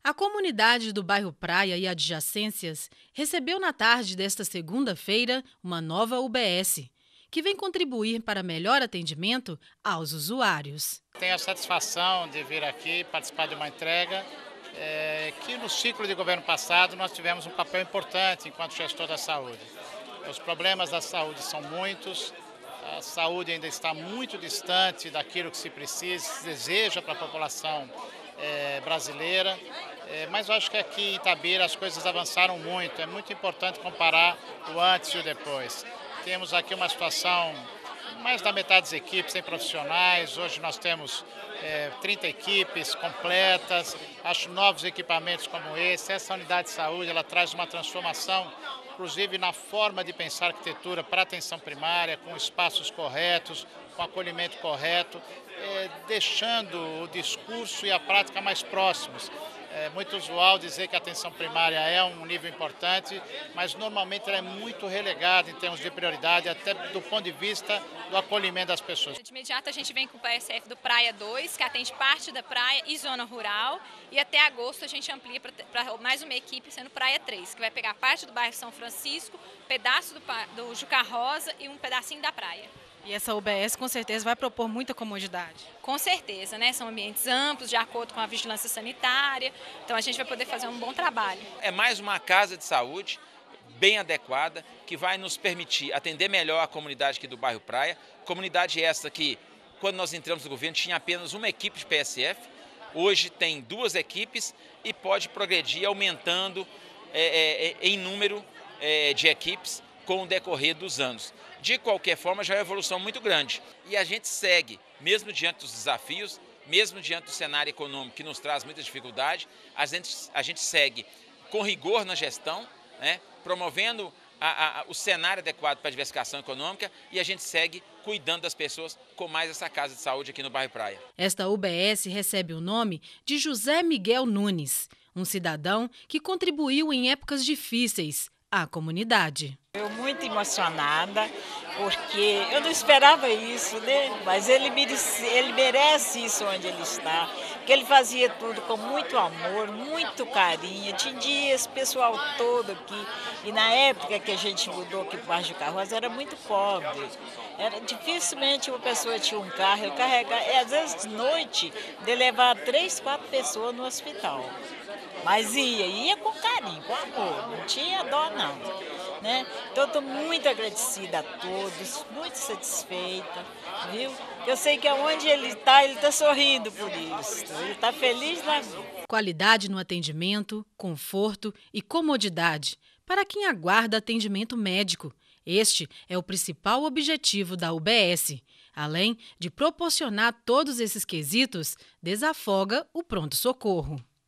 A comunidade do bairro Praia e adjacências recebeu na tarde desta segunda-feira uma nova UBS, que vem contribuir para melhor atendimento aos usuários. Tenho a satisfação de vir aqui participar de uma entrega que no ciclo de governo passado nós tivemos um papel importante enquanto gestor da saúde. Os problemas da saúde são muitos, a saúde ainda está muito distante daquilo que se precisa, se deseja para a população brasileira, mas eu acho que aqui em Itabira as coisas avançaram muito, é muito importante comparar o antes e o depois. Temos aqui uma situação, mais da metade das equipes sem profissionais, hoje nós temos 30 equipes completas, acho novos equipamentos como esse, essa unidade de saúde ela traz uma transformação, inclusive na forma de pensar arquitetura para a atenção primária, com espaços corretos, com acolhimento correto, deixando o discurso e a prática mais próximos. É muito usual dizer que a atenção primária é um nível importante, mas normalmente ela é muito relegada em termos de prioridade, até do ponto de vista do acolhimento das pessoas. De imediato a gente vem com o PSF do Praia 2, que atende parte da praia e zona rural, e até agosto a gente amplia para mais uma equipe, sendo Praia 3, que vai pegar parte do bairro São Francisco, pedaço do Juca Rosa e um pedacinho da praia. E essa UBS com certeza vai propor muita comodidade. Com certeza, né? São ambientes amplos, de acordo com a vigilância sanitária, então a gente vai poder fazer um bom trabalho. É mais uma casa de saúde bem adequada, que vai nos permitir atender melhor a comunidade aqui do bairro Praia. Comunidade essa que, quando nós entramos no governo, tinha apenas uma equipe de PSF, hoje tem 2 equipes e pode progredir aumentando em número de equipes com o decorrer dos anos. De qualquer forma, já é uma evolução muito grande. E a gente segue, mesmo diante dos desafios, mesmo diante do cenário econômico que nos traz muita dificuldade, a gente segue com rigor na gestão, né, promovendo o cenário adequado para a diversificação econômica e a gente segue cuidando das pessoas com mais essa casa de saúde aqui no bairro Praia. Esta UBS recebe o nome de José Miguel Nunes, um cidadão que contribuiu em épocas difíceis à comunidade. Eu muito emocionada, porque eu não esperava isso, né? Mas ele merece isso onde ele está, porque ele fazia tudo com muito amor, muito carinho, atendia esse pessoal todo aqui. E na época que a gente mudou aqui para o Juca Rosa, era muito pobre. Dificilmente uma pessoa tinha um carro, eu carregava, às vezes de noite, de levar 3, 4 pessoas no hospital. Mas ia com carinho, com amor, não tinha dó não. Né? Então, estou muito agradecida a todos, muito satisfeita, viu? Eu sei que onde ele está sorrindo por isso, ele está feliz na vida. Qualidade no atendimento, conforto e comodidade para quem aguarda atendimento médico. Este é o principal objetivo da UBS. Além de proporcionar todos esses quesitos, desafoga o pronto-socorro.